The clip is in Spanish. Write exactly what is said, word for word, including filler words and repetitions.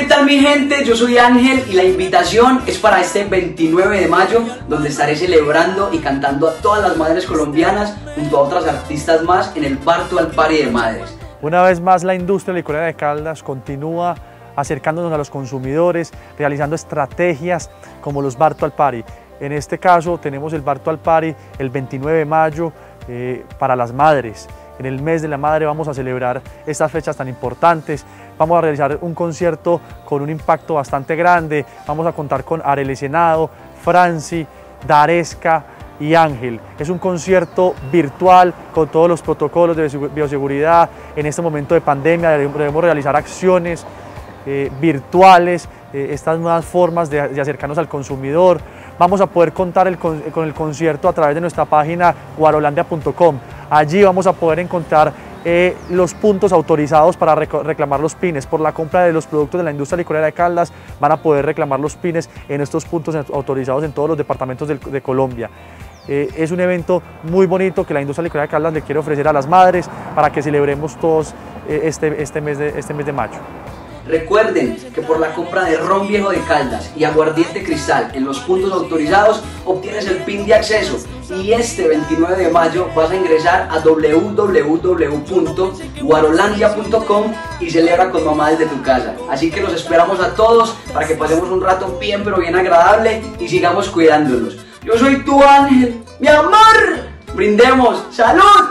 tal mi gente? Yo soy Ángel y la invitación es para este veintinueve de mayo, donde estaré celebrando y cantando a todas las madres colombianas junto a otras artistas más en el Virtual Party de Madres. Una vez más, la industria licorera de Caldas continúa acercándonos a los consumidores, realizando estrategias como los Virtual Party. En este caso tenemos el Virtual Party el veintinueve de mayo eh, para las madres. En el mes de la madre vamos a celebrar estas fechas tan importantes. Vamos a realizar un concierto con un impacto bastante grande. Vamos a contar con Arely Senado, Franci, Daresca y Ángel. Es un concierto virtual con todos los protocolos de bioseguridad. En este momento de pandemia debemos realizar acciones eh, virtuales, eh, estas nuevas formas de, de acercarnos al consumidor. Vamos a poder contar el, con, con el concierto a través de nuestra página guarolandia punto com. Allí vamos a poder encontrar eh, los puntos autorizados para rec reclamar los pines. Por la compra de los productos de la industria licorera de Caldas van a poder reclamar los pines en estos puntos autorizados en todos los departamentos de, de Colombia. Eh, es un evento muy bonito que la industria licorera de Caldas le quiere ofrecer a las madres para que celebremos todos eh, este, este, mes de, este mes de mayo. Recuerden que por la compra de ron viejo de Caldas y aguardiente cristal en los puntos autorizados obtienes el pin de acceso, y este veintinueve de mayo vas a ingresar a w w w punto guarolandia punto com y celebra con mamá desde tu casa. Así que los esperamos a todos para que pasemos un rato bien pero bien agradable y sigamos cuidándonos. Yo soy tu Ángel, mi amor. Brindemos. ¡Salud!